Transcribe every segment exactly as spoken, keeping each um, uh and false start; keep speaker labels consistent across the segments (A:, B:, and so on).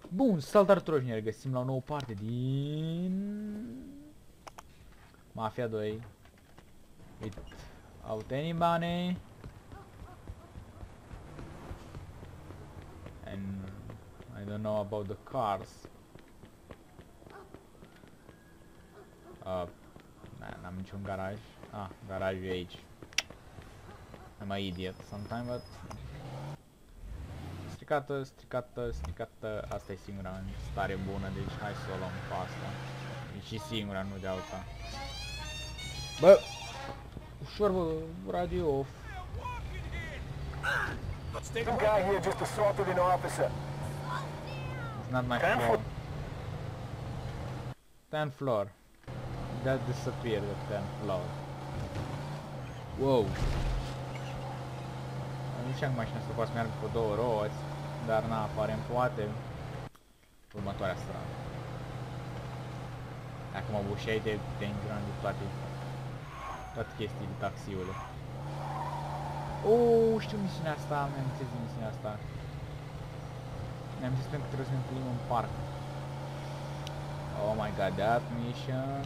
A: Bun, saltar troșni, ne găsim la o nouă parte din Mafia doi. Without any money. And I don't know about the cars. Uh, n-am niciun garaj. Ah, garajul e aici. I'm a idiot sometime, but... Stricată, stricată, stricată, asta e singura în stare bună, deci hai să o luăm pe asta. E și singura, nu de alta. Bă! Ușor, bă, radio off.
B: Some guy here just assaulted an officer.
A: It's not my floor. Tenth floor. That disappeared at tenth floor. Wow. Nu știam că mașina asta poate să meargă cu două roți, dar na, apare poate următoarea stradă. Dacă mă bușeai, te, te ingram de toate, toate chestiile, taxiule. Oh, știu misiunea asta, mi-am înțeles de misiunea asta. Mi-am zis pentru că trebuie să ne întâlnim în parc. Oh my god, that mission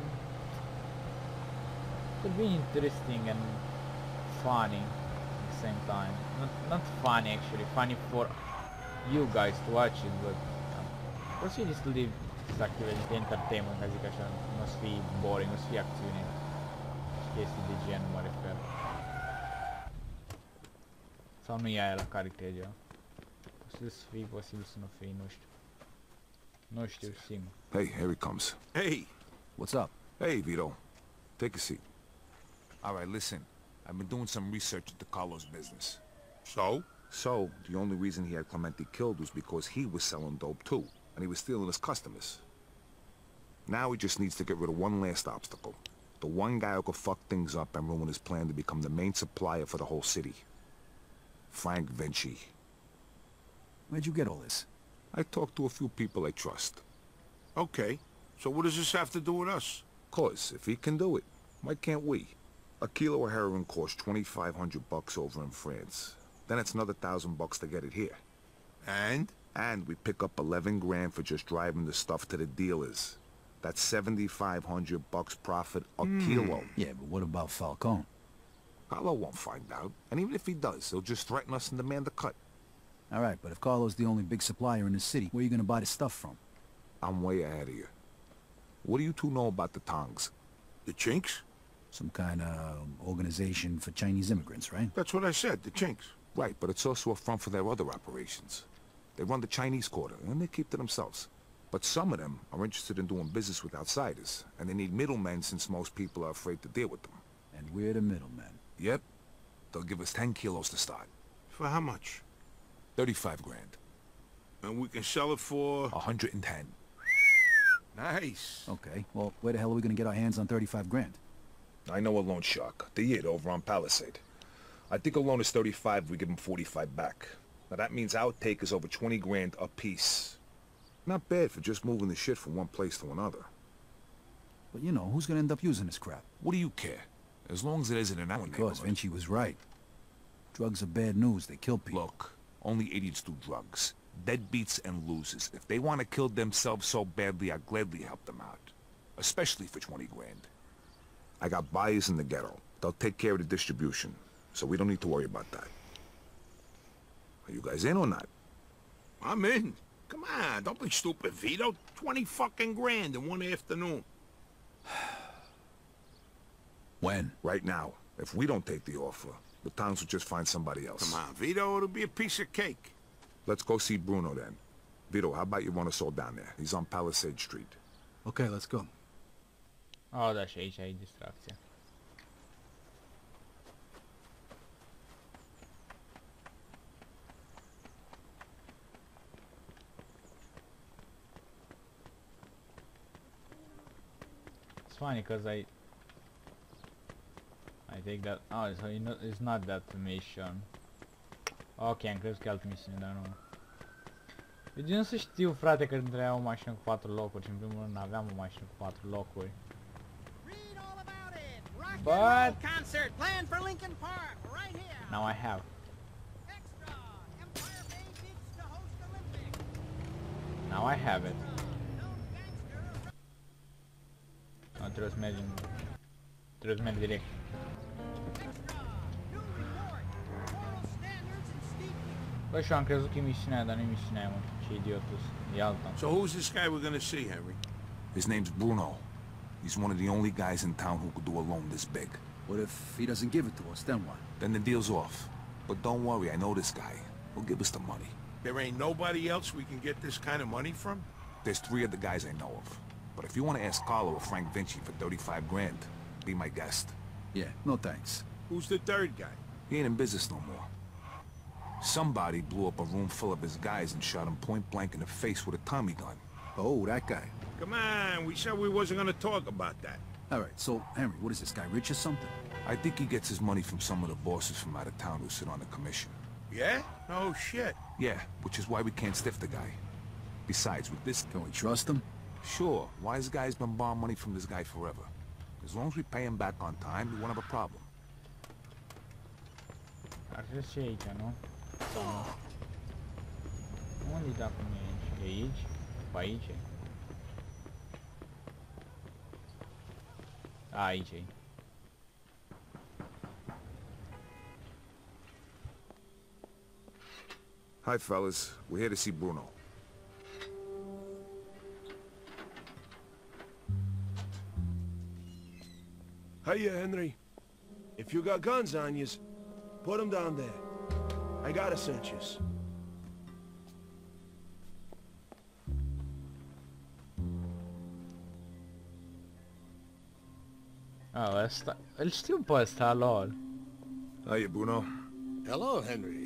A: could be interesting and funny at the same time. Not, not funny actually, funny for you guys to watch it, but um, vreau să destul de activități de entertainment, ca zic așa, nu o să fie boring, nu o să fie acțiune și chestii de gen, mă refer. Sau nu e aia la care credea. Posibil să fie, posibil să nu fie, nu știu. Nu știu, sigur.
C: Hey, here he comes.
D: Hey!
E: What's up?
C: Hey, Vito. Take a seat.
D: All right, listen. I've been doing some research into Carlos' business.
C: So? So, the only reason he had Clemente killed was because he was selling dope too, and he was stealing his customers. Now he just needs to get rid of one last obstacle. The one guy who could fuck things up and ruin his plan to become the main supplier for the whole city. Frank Vinci.
E: Where'd you get all this?
C: I talked to a few people I trust.
D: Okay. So what does this have to do with us?
C: Cause, if he can do it, why can't we? A kilo of heroin costs twenty-five hundred bucks over in France. Then it's another thousand bucks to get it here.
D: And?
C: And we pick up eleven grand for just driving the stuff to the dealers. That's seventy-five hundred bucks profit a mm. kilo.
E: Yeah, but what about Falcone?
C: Carlo won't find out. And even if he does, he'll just threaten us and demand a cut.
E: All right, but if Carlo's the only big supplier in the city, where are you gonna buy the stuff from?
C: I'm way ahead of you. What do you two know about the Tongs?
D: The Chinks?
E: Some kind of organization for Chinese immigrants, right?
D: That's what I said, the Chinks.
C: Right, but it's also a front for their other operations. They run the Chinese quarter, and they keep to themselves. But some of them are interested in doing business with outsiders, and they need middlemen since most people are afraid to deal with them.
E: And we're the middlemen.
C: Yep. They'll give us ten kilos to start.
D: For how much?
C: Thirty-five grand.
D: And we can sell it for...
C: A hundred and ten.
D: Nice.
E: Okay, well, where the hell are we gonna get our hands on thirty-five grand?
C: I know a loan shark. The Yid over on Palisade. I think a loan is thirty-five, we give him forty-five back. Now that means our take is over twenty grand a piece. Not bad for just moving the shit from one place to another.
E: But you know, who's gonna end up using this crap?
C: What do you care? As long as it isn't in our
E: Because
C: neighborhood.
E: Vinci was right. Drugs are bad news, they kill people.
C: Look, only idiots do drugs. Deadbeats and losers. If they want to kill themselves so badly, I'd gladly help them out. Especially for twenty grand. I got buyers in the ghetto. They'll take care of the distribution. So we don't need to worry about that. Are you guys in or not?
D: I'm in. Come on, don't be stupid, Vito. Twenty fucking grand in one afternoon.
E: When?
C: Right now. If we don't take the offer, the towns will just find somebody else.
D: Come on, Vito, it'll be a piece of cake.
C: Let's go see Bruno then. Vito, how about you run us all down there? He's on Palisade Street.
E: Okay, let's go.
A: Oh, da, și aici ai distracția. It's funny because I I take that. Oh, so you know, it's not that mission. Ok, am crezut că e altă misiune, dar nu. Eu de nu să știu, frate, că trebuia o mașină cu patru locuri și în primul rând aveam o mașină cu patru locuri. But
F: concert planned for Lincoln Park right here.
A: Now I have.
F: Extra! Empire Bay bids to host Olympics.
A: Now Now I have it. No, trebuie să mergem... Trebuie să merg direct. Bă, și eu am crezut că e misiunea aia, dar nu e misiunea aia, mă. Ce idiotul, e alta.
D: So who's this guy we're gonna see, Henry?
C: His name's Bruno. He's one of the only guys in town who could do a loan this big.
E: What if he doesn't give it to us, then what?
C: Then the deal's off. But don't worry, I know this guy. He'll give us the money.
D: There ain't nobody else we can get this kind of money from?
C: There's three other guys I know of. But if you want to ask Carlo or Frank Vinci for thirty-five grand, be my guest.
E: Yeah, no thanks.
D: Who's the third guy?
C: He ain't in business no more. Somebody blew up a room full of his guys and shot him point blank in the face with a Tommy gun.
E: Oh, that guy.
D: Come on, we said we wasn't gonna talk about that.
E: All right, so, Henry, what is this guy, rich or something?
C: I think he gets his money from some of the bosses from out of town who sit on the commission.
D: Yeah? Oh, shit.
C: Yeah, which is why we can't stiff the guy. Besides, with this...
E: Can we trust him?
C: Sure, wise guy's been borrowing money from this guy forever. As long as we pay him back on time, we won't have a problem.
A: Ar trebui să fie aici, nu? Sau nu? Unde-i dacă nu e aici? E aici? Pe aici e? A, aici e.
C: Hi, fellas. We're here to see Bruno.
B: Hiya, Henry. If you got guns on yous, put them down there. I gotta search yous.
A: Ah, ăsta... Îl știu pe ăsta, lol.
C: Hiya, Bruno.
G: Hello, Henry.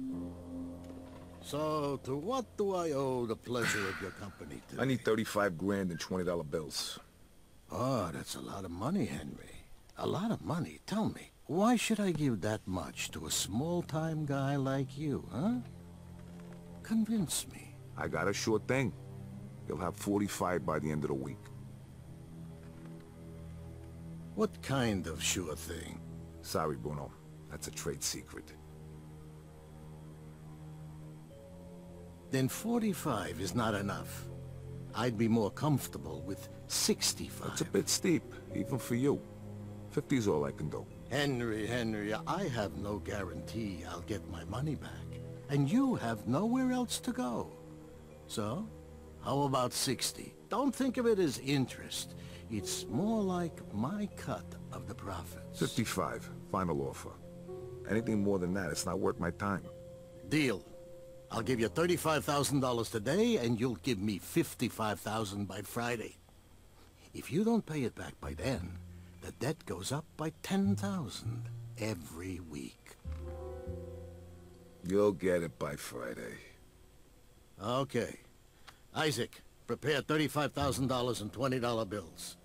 G: So, to what do I owe the pleasure of your company today?
C: I need thirty-five grand in twenty dollar bills.
G: Oh, that's a lot of money, Henry. A lot of money. Tell me, why should I give that much to a small-time guy like you, huh? Convince me.
C: I got a sure thing. You'll have forty-five by the end of the week.
G: What kind of sure thing?
C: Sorry, Bruno. That's a trade secret.
G: Then forty-five is not enough. I'd be more comfortable with sixty-five.
C: That's a bit steep, even for you. fifty's all I can do.
G: Henry, Henry, I have no guarantee I'll get my money back. And you have nowhere else to go. So, how about sixty? Don't think of it as interest. It's more like my cut of the profits.
C: fifty-five, final offer. Anything more than that, it's not worth my time.
G: Deal. I'll give you thirty-five thousand dollars today, and you'll give me fifty-five thousand dollars by Friday. If you don't pay it back by then, the debt goes up by ten thousand dollars every week.
C: You'll get it by Friday.
G: Okay. Isaac, prepare thirty-five thousand dollars in twenty dollar bills.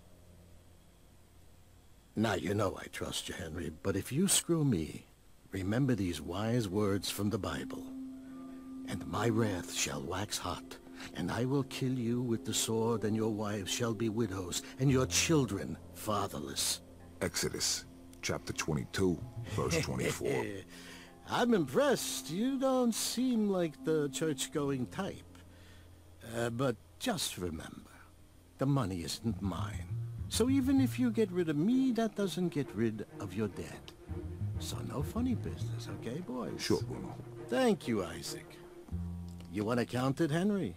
G: Now, you know I trust you, Henry, but if you screw me, remember these wise words from the Bible. And my wrath shall wax hot, and I will kill you with the sword, and your wives shall be widows, and your children fatherless.
C: Exodus, chapter twenty-two, verse twenty-four.
G: I'm impressed. You don't seem like the church-going type. Uh, but just remember, the money isn't mine. So even if you get rid of me, that doesn't get rid of your debt. So no funny business, okay, boys?
C: Sure, Bruno.
G: Thank you, Isaac. You want to count it, Henry?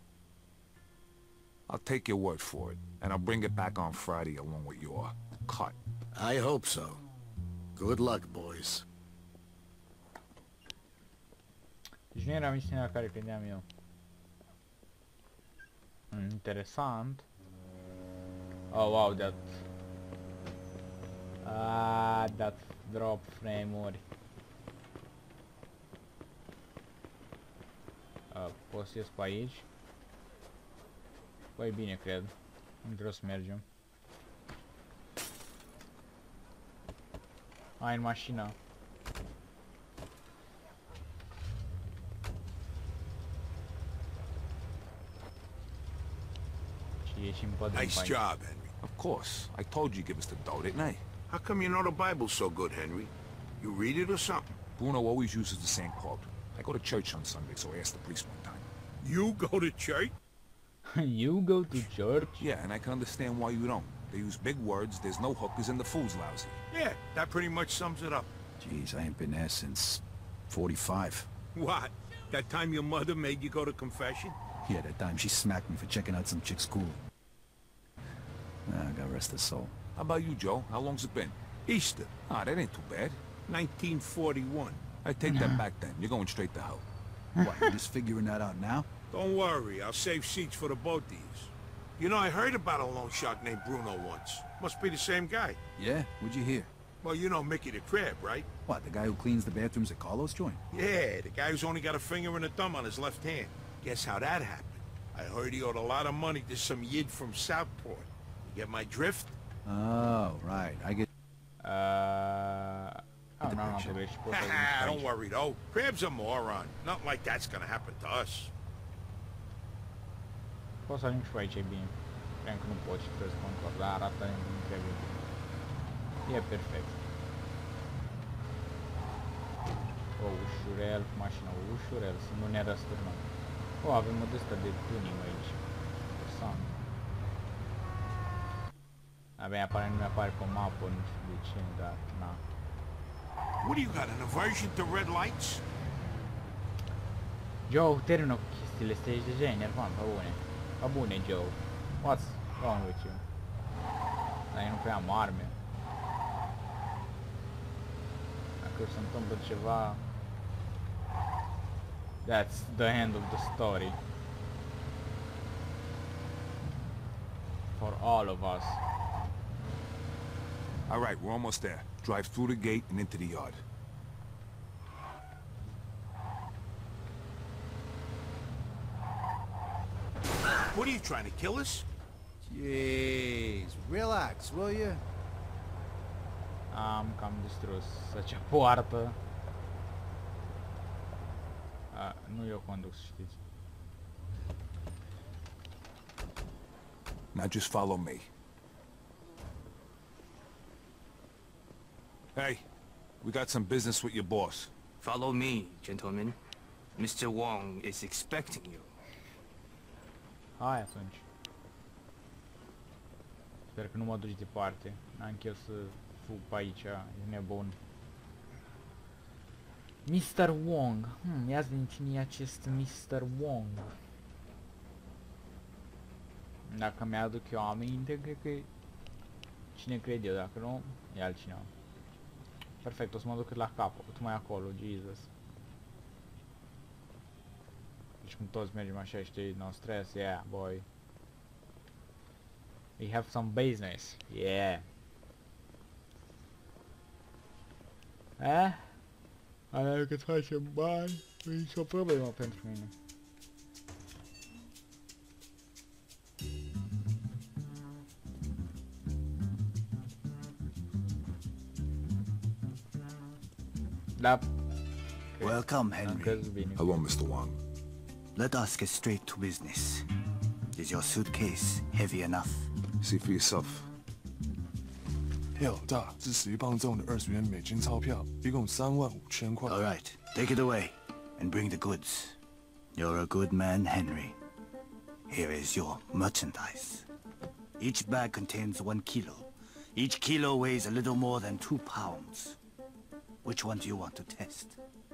C: I'll take your word for it, and I'll bring it back on Friday along with your cut.
G: I hope so. Good luck, boys.
A: Deci nu era misiunea la care credeam eu. Interesant. Oh wow, that... Ah, that drop frame-uri. Uh, pot să ies pe aici? Păi bine, cred. Nu trebuie să mergem. Hai în mașină. Și ieșim pe drum.
D: Nice job, Henry.
C: Of course. I told you give us the dough, didn't I?
D: How come you know the Bible so good, Henry? You read it or something?
C: Bruno always uses the same quote. I go to church on Sunday, so I asked the priest one time.
D: You go to church?
A: You go to church?
C: Yeah, and I can understand why you don't. They use big words, there's no hookers, and the food's lousy.
D: Yeah, that pretty much sums it up.
E: Jeez, I ain't been there since forty-five.
D: What? That time your mother made you go to confession?
E: Yeah, that time she smacked me for checking out some chick's school. Ah, God rest her soul.
C: How about you, Joe? How long's it been?
D: Easter,
C: Ah, that ain't too bad.
D: nineteen forty-one.
C: I take that back then. You're going straight to hell.
E: What, you just figuring that out now?
D: Don't worry, I'll save seats for the both of yous. You know, I heard about a loan shark named Bruno once. Must be the same guy.
E: Yeah? What'd you hear?
D: Well, you know Mickey the Crab, right?
E: What, the guy who cleans the bathrooms at Carlos' joint?
D: Yeah, the guy who's only got a finger and a thumb on his left hand. Guess how that happened? I heard he owed a lot of money to some yid from Southport. You get my drift?
E: Oh, right. I get...
A: Uh... Oh, no, no, trebuie și poți să
D: Haha, don't worry though. Crab's a moron. Nothing like that's gonna happen to us.
A: Poți să ajung și aici, e bine. Cred că nu pot și trebuie să control, dar arată incredibil. E perfect. O, ușurel, mașina, ușurel, să nu ne răsturnăm. O, avem o dăstă de tuning aici. Persoană. Abia apare, nu mi apare pe mapă, nu știu de ce, dar na.
D: What do you got, an aversion to red lights?
A: Joe, termină cu chestiile astea, ești deja enervant, pe bune. Pe bune, Joe. What's wrong with you? Dar eu nu prea am arme. Dacă se întâmplă ceva... That's the end of the story. For all of us.
C: All right, we're almost there. Drive through the gate and into the yard.
D: What are you trying to kill us?
E: Jeez, relax, will you?
A: Am cam distrus acea poartă. A, nu eu conduc, să știți.
C: Now just follow me. Hey, we got some business with your boss.
H: Follow me, gentlemen. Mister Wong is expecting you.
A: Hai atunci. Sper că nu mă duci departe. N-am chef să fug pe aici, e nebun. mister Wong. Hmm, ia-ți din cine e acest mister Wong. Dacă mi-aduc eu aminte, cred că e... Cine cred eu, dacă nu, e altcineva. Perfect, o să mă duc la capăt, mai acolo, Jesus. Deci cum toți mergem așa, știi, no stress, yeah, boy. We have some business, yeah. Eh? Alea cât facem bani, nu e nicio problemă pentru mine. Da.
E: Welcome, Henry.
C: Hello, Mister Wong.
E: Let us get straight to business. Is your suitcase heavy enough?
C: See for yourself.
I: 票大，是十一磅重的二十元美金钞票，一共三万五千块。
E: All right, take it away and bring the goods. You're a good man, Henry. Here is your merchandise. Each bag contains one kilo. Each kilo weighs a little more than two pounds. Which one do you want to test?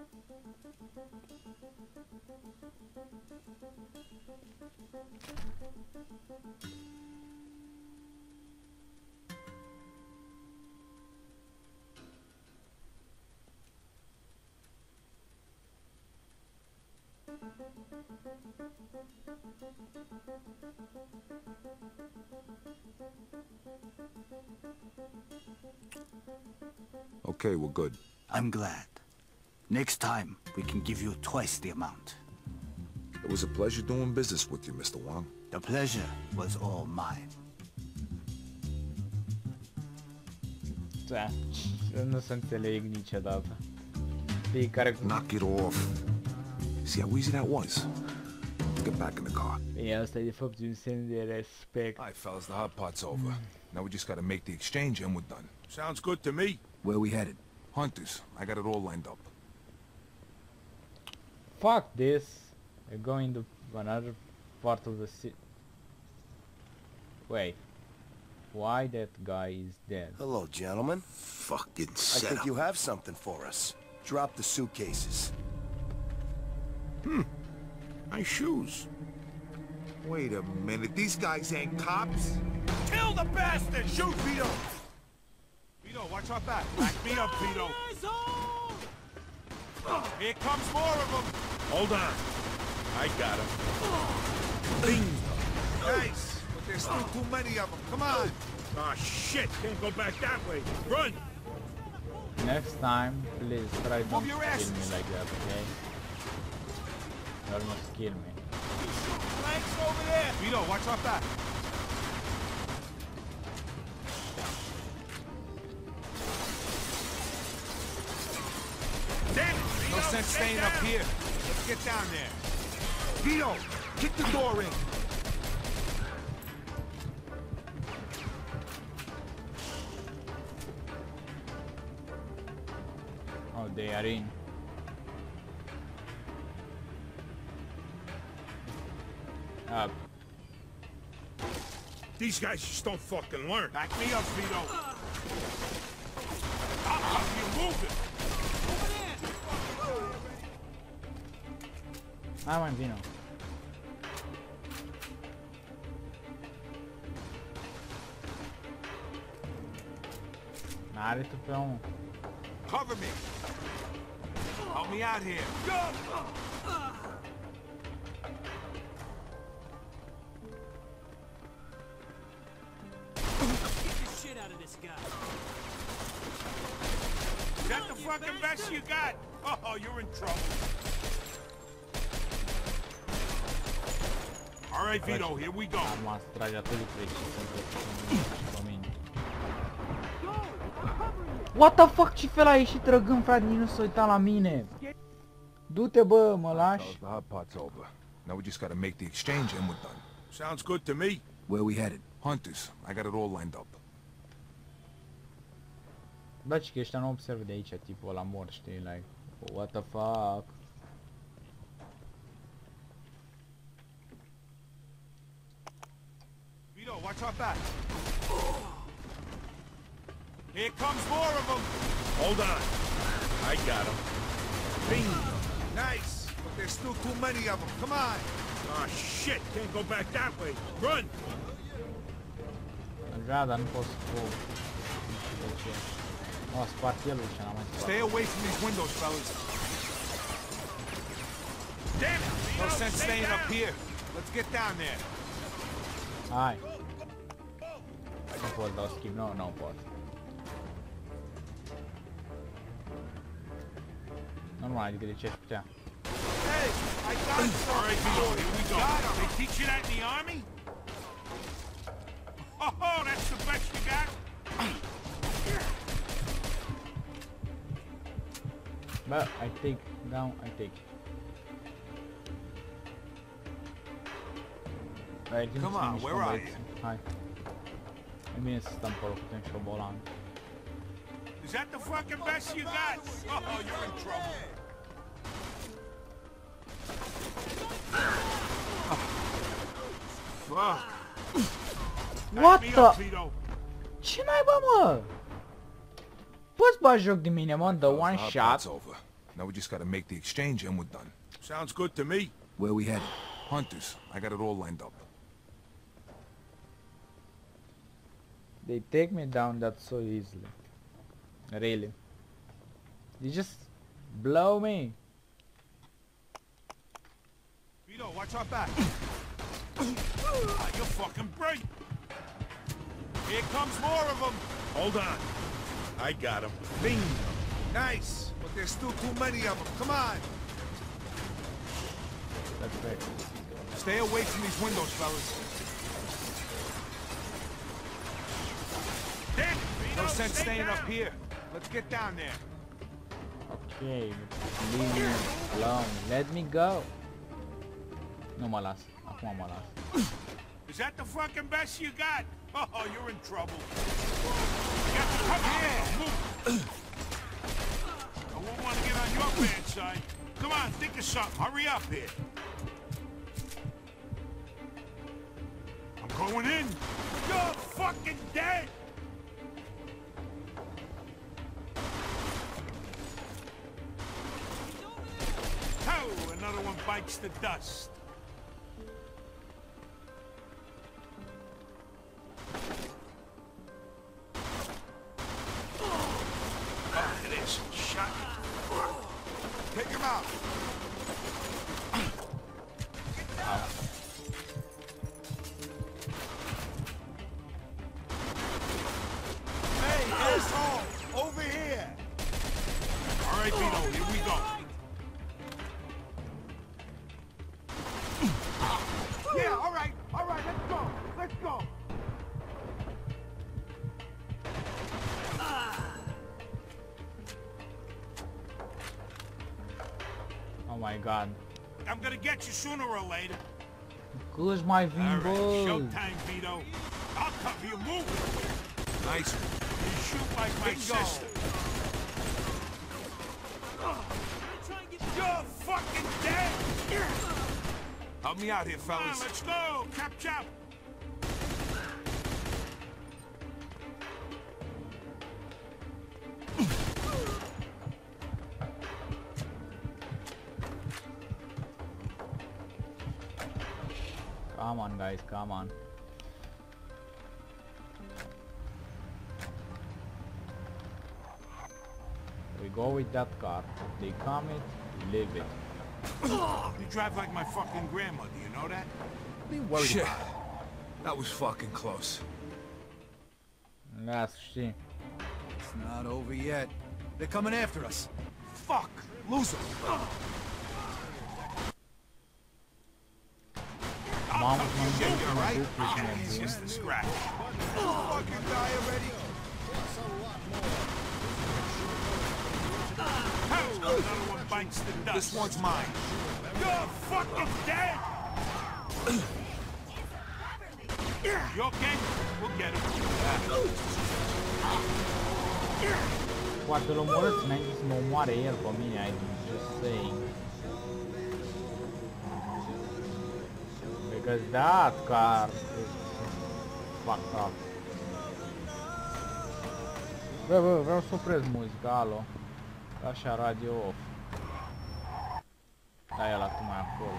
C: Okay, we're good.
E: I'm glad. Next time, we can give you twice the amount.
C: It was a pleasure doing business with you, Mister Wong.
E: The pleasure was all mine.
A: Da, nu se înțeleg niciodată. Fiecare cu...
C: Knock it off. See how easy that was? Let's get back in the car.
A: Bine, asta e de fapt un semn de respect.
C: Alright, fellas, the hot pot's over. Now we just gotta make the exchange and we're done.
D: Sounds good to me.
E: Where we headed?
C: Hunters, I got it all lined up.
A: Fuck this. We're going to another part of the city. Wait. Why that guy is dead?
J: Hello, gentlemen.
C: Fucking
J: I
C: setup.
J: think you have something for us. Drop the suitcases.
D: Hmm. Nice shoes.
C: Wait a minute, these guys ain't cops?
D: Kill the bastard! Shoot, Vito! Vito, watch our back. Back me up, Vito. Here comes more of them. Hold on. I got him. Bingo.
C: Nice, but there's still too many of them. Come on.
D: Ah, shit. Can't go back that way. Run!
A: Next time, please try not to
D: your
A: kill
D: asses.
A: me like that, okay? You almost kill me.
D: Flanks over there. Vito, watch our back. Damn it, Vito.
C: No sense staying up here.
D: Let's get down there.
C: Vito, kick the door in.
A: Oh, they are in. Up.
D: These guys just don't fucking learn. Back me up, Vito. How are you moving?
A: Ah, man, Vino. Nada, tu foi um.
D: Cover me. Help me out here. Go! Is that the fucking best you got? Oh, you're in trouble. All right, Vito, here we go.
A: Am luat traiatorii treci pe mine. What the fuck? Ce fel a ieșit trăgând, frate? Nici nu s-a uitat la mine. Du-te, bă, mă lași?
C: The hot pot's over. Now we just gotta make the exchange and we're done.
D: Sounds good to me.
J: Where we headed?
C: Hunters, I got it all lined up.
A: Da, ci că ăștia nu observă de aici, tipul ăla mor, știi, like, what the fuck?
D: Vito, watch our back. Here comes more of them. Hold on. I got him. Bingo.
C: Nice, but there's still too many of them. Come on.
D: Ah, shit. Can't go back that way. Run.
A: Deja, dar nu pot să fug. Nu știu de ce. O, spart el și n-am mai spart.
D: Stay away from these windows, fellas. Damn it! No sense staying up here. Let's get down there.
A: Hai. Nu pot dau schimb, nu, nu pot. Normal, adică de ce aș putea?
D: Hey, I got it. All right, Vito, here we go. They teach you that in the army? Oh, that's the best you got?
A: But I take down, I take. Hai,
D: Come on, where are you?
A: Hai. E bine să stăm pe loc, putem și o bolan.
D: Is that the fucking best you got? Oh, you're in trouble. Fuck.
A: What
D: Back me
A: the?
D: up, Vito.
A: Ce naiba, mă? Poți bagi joc de mine, mă, the one
C: The hot
A: shot.
C: pot's over. Now we just gotta make the exchange and we're done.
D: Sounds good to me.
J: Where we headed?
C: Hunters, I got it all lined up.
A: They take me down that so easily. Really. They just blow me.
D: Vito, watch our back. Ah, you're fucking brilliant. Here comes more of them. Hold on. I got him.
C: Bingo. Nice, but there's still too many of them. Come on.
A: That's right.
D: Stay away from these windows, fellas. Damn it, Vito.
E: No sense
D: stay
E: staying
D: down.
E: up here. Let's get down there.
A: Okay, leave me alone. Let me go. Nu mă las. Acum mă las.
D: Is that the fucking best you got? Oh, you're in trouble. You got to come here. Move. I won't want to get on your bad side. Come on, think of something. Hurry up here. I'm going in. You're fucking dead! Oh, another one bites the dust. Oh, it is. Shot.
J: Take him out.
D: Hey, asshole! Over here! All right, Vito, here we go. Yeah, all right, all right, let's go, let's go.
A: Oh my god.
D: I'm gonna get you sooner or later.
A: Who's my
D: All right,
A: Vimbo?
D: showtime, Vito. I'll cover you. Move.
C: Nice.
D: You shoot like my sister. You're fucking dead.
C: Help me out here,
D: Come on,
C: fellas.
D: let's go. Chop chop.
A: Come on, guys, come on. We go with that car. They come it, leave it.
D: You drive like my fucking grandmother, you know that?
J: What are you worried
C: Shit.
J: about?
C: That was fucking close.
A: Let's see.
J: It's not over yet. They're coming after us.
D: Fuck.
J: Lose them.
A: Mom,
D: Yeah, you're right.
A: right.
D: It's just a scratch.
J: Fucking die already.
D: Another one bites the dust.
C: This one's mine.
D: You're fucking dead! You okay? We'll get him.
A: Poate l-o omorâți înainte să mă omoare el pe mine, I'm just saying. Because that car is fucked up. Bă, bă, vreau să opresc muzica, alo. Așa, radio off. Da, e ăla tu mai acolo.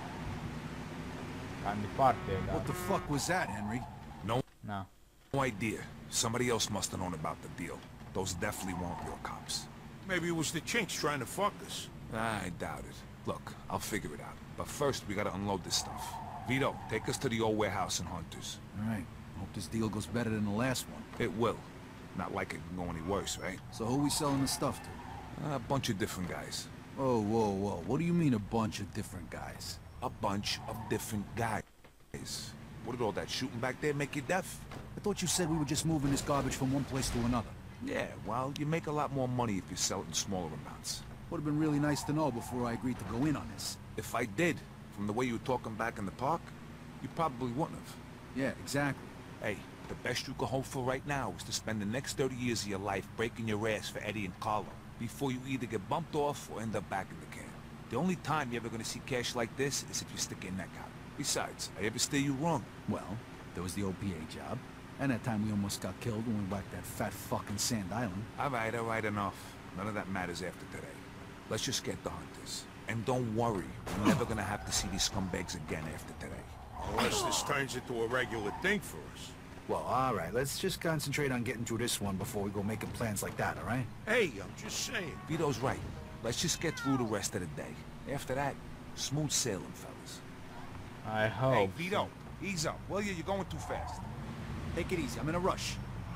A: Cam departe, da.
J: What the fuck was that, Henry?
C: No,
A: Na.
C: no idea. Somebody else must have known about the deal. Those definitely weren't real cops.
D: Maybe it was the chinks trying to fuck us.
C: I doubt it. Look, I'll figure it out. But first, we gotta unload this stuff. Vito, take us to the old warehouse in Hunters.
J: All right. Hope this deal goes better than the last one.
C: It will. Not like it can go any worse, right?
J: So who we selling the stuff to?
C: A bunch of different guys.
J: Whoa, whoa, whoa. What do you mean a bunch of different guys?
C: A bunch of different guys. What did all that shooting back there make you deaf?
J: I thought you said we were just moving this garbage from one place to another.
C: Yeah, well, you make a lot more money if you sell it in smaller amounts.
J: Would have been really nice to know before I agreed to go in on this.
C: If I did, from the way you were talking back in the park, you probably wouldn't have.
J: Yeah, exactly.
C: Hey, the best you can hope for right now is to spend the next thirty years of your life breaking your ass for Eddie and Carlo, before you either get bumped off or end up back in the can. The only time you're ever gonna see cash like this is if you stick your neck out. Besides, I ever steer you wrong?
J: Well, there was the O P A job, and that time we almost got killed when we whacked that fat fucking Sand Island.
C: All right, all right, enough. None of that matters after today. Let's just get the Hunters. And don't worry, we're never gonna have to see these scumbags again after today.
D: Unless this turns into a regular thing for us.
E: Well, all right. Let's just concentrate on getting through this one before we go making plans like that, all right?
D: Hey, I'm just saying.
C: Vito's right. Let's just get through the rest of the day. After that, smooth sailing, fellas.
A: I hope.
C: Hey, Vito, ease up, will you? You're going too fast.
J: Take it easy. I'm in a rush.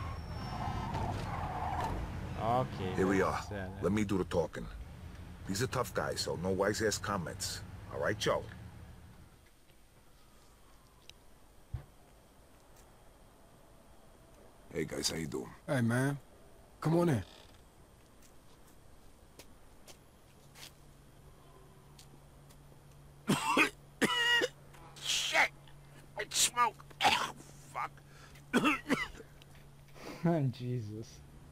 A: Okay.
C: Here we are.
A: let's, uh,
C: Let me do the talking. These are tough guys, so no wise-ass comments. All right, Joe? Hey, guys, how you doing?
I: Hey, man. Come on in.
D: Shit! It's smoke! Oh, fuck!
A: Jesus.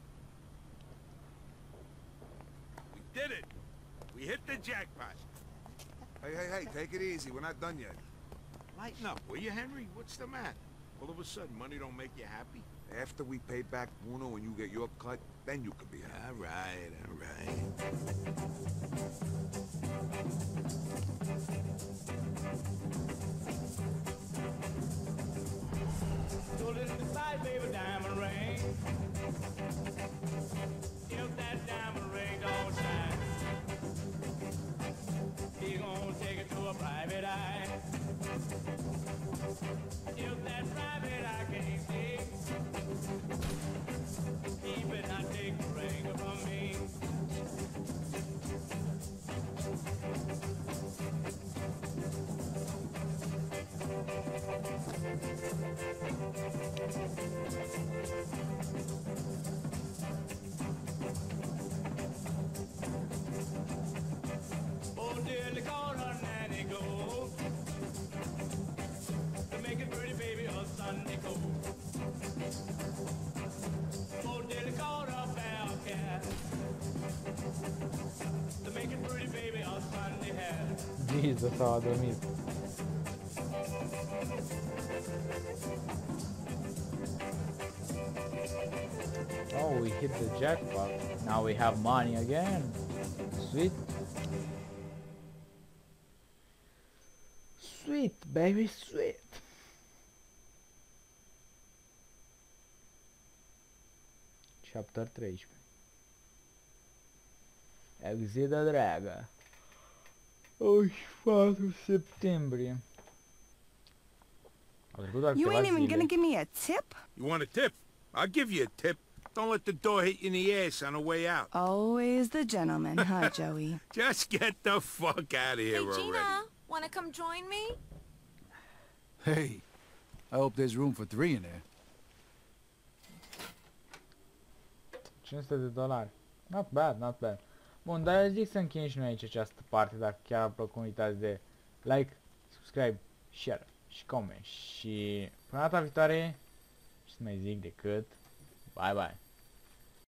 D: We did it! We hit the jackpot.
C: Hey, hey, hey, take it easy. We're not done yet.
D: Lighten up, will you, Henry? What's the matter? All of a sudden, money don't make you happy?
C: After we pay back Bruno and you get your cut, then you can be happy.
D: All right, all right.
K: So listen beside, baby, diamond ring. If that diamond ring don't shine, he gonna take it to a private eye. If that private eye can't see, he better not take the ring from me. Oh, dearly called her nanny gold to make it pretty baby a Sunday coat. Oh, dearly called her bell cat to make it pretty baby a Sunday hat.
A: Jesus, a dormit. Oh, we hit the jackpot. Now we have money again. Sweet. Sweet, baby, sweet. Chapter treisprezece. Exit da Draga. vinte e quatro de setembro.
L: You ain't even gonna give me a tip?
D: You want a tip? I'll give you a tip. Don't let the door hit you in the ass on the way out.
L: Always the gentleman, huh, Joey?
D: Just get the fuck out of here
M: Hey,
D: already.
M: Gina, wanna come join me?
J: Hey, I hope there's room for three in there.
A: cinci sute de dolari. Not bad, not bad. Bun, dar eu zic să încheiem și noi aici această parte, dacă chiar a plăcut, uitați de like, subscribe, share și comment. Și până data viitoare, ce să mai zic decât, bye bye.